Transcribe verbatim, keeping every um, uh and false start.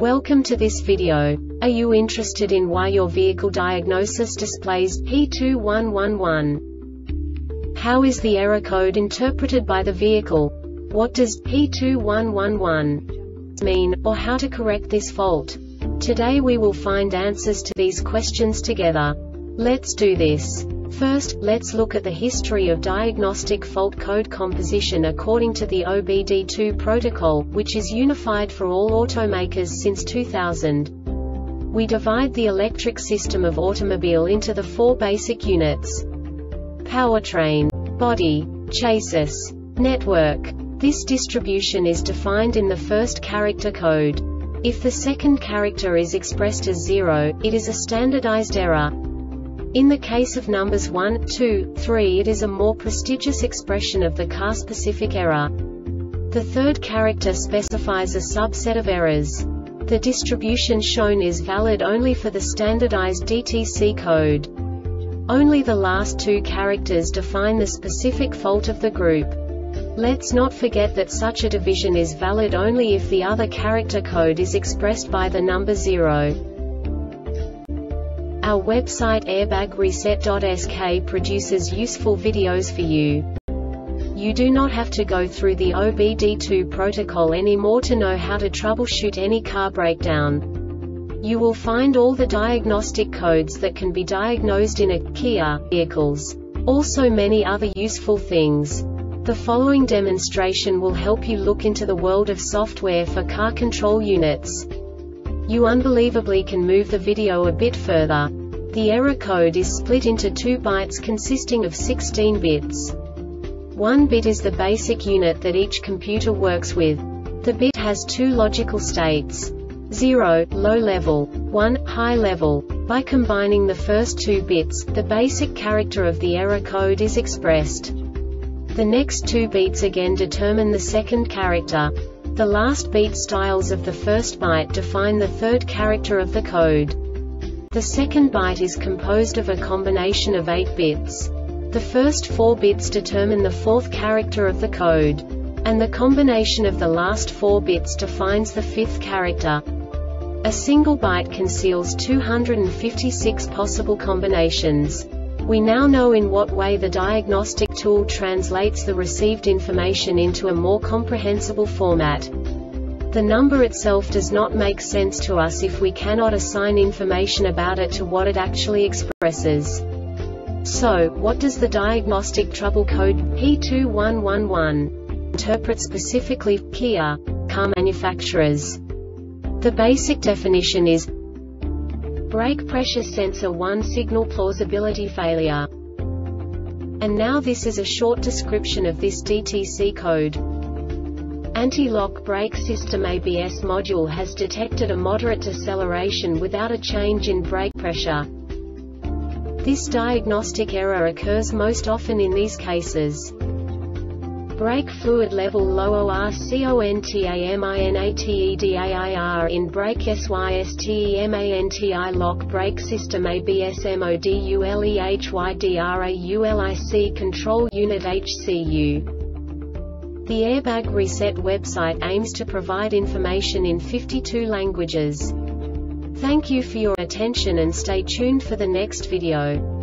Welcome to this video. Are you interested in why your vehicle diagnosis displays P two one one one? How is the error code interpreted by the vehicle? What does P two one one one mean, or how to correct this fault? Today we will find answers to these questions together. Let's do this. First, let's look at the history of diagnostic fault code composition according to the O B D two protocol, which is unified for all automakers since two thousand. We divide the electric system of automobile into the four basic units: powertrain, body, chassis, network. This distribution is defined in the first character code. If the second character is expressed as zero, it is a standardized error. In the case of numbers one, two, three, it is a more prestigious expression of the car-specific error. The third character specifies a subset of errors. The distribution shown is valid only for the standardized D T C code. Only the last two characters define the specific fault of the group. Let's not forget that such a division is valid only if the other character code is expressed by the number zero. Our website airbag reset dot S K produces useful videos for you. You do not have to go through the O B D two protocol anymore to know how to troubleshoot any car breakdown. You will find all the diagnostic codes that can be diagnosed in a Kia vehicles. Also many other useful things. The following demonstration will help you look into the world of software for car control units. You unbelievably can move the video a bit further. The error code is split into two bytes consisting of sixteen bits. One bit is the basic unit that each computer works with. The bit has two logical states: zero, low level, one, high level. By combining the first two bits, the basic character of the error code is expressed. The next two bits again determine the second character. The last beat styles of the first byte define the third character of the code. The second byte is composed of a combination of eight bits. The first four bits determine the fourth character of the code. And the combination of the last four bits defines the fifth character. A single byte conceals two hundred fifty-six possible combinations. We now know in what way the diagnostic tool translates the received information into a more comprehensible format. The number itself does not make sense to us if we cannot assign information about it to what it actually expresses. So, what does the diagnostic trouble code P two one one one interpret specifically for Kia car manufacturers? The basic definition is brake pressure sensor one signal plausibility failure. And now this is a short description of this D T C code. Anti-lock brake system A B S module has detected a moderate deceleration without a change in brake pressure. This diagnostic error occurs most often in these cases: brake fluid level low O R C O N T A M I N A T E D A I R in brake S Y S T E M A N T I lock brake system A B S module H Y D R A U L I C control unit H C U. The Airbag Reset website aims to provide information in fifty-two languages. Thank you for your attention and stay tuned for the next video.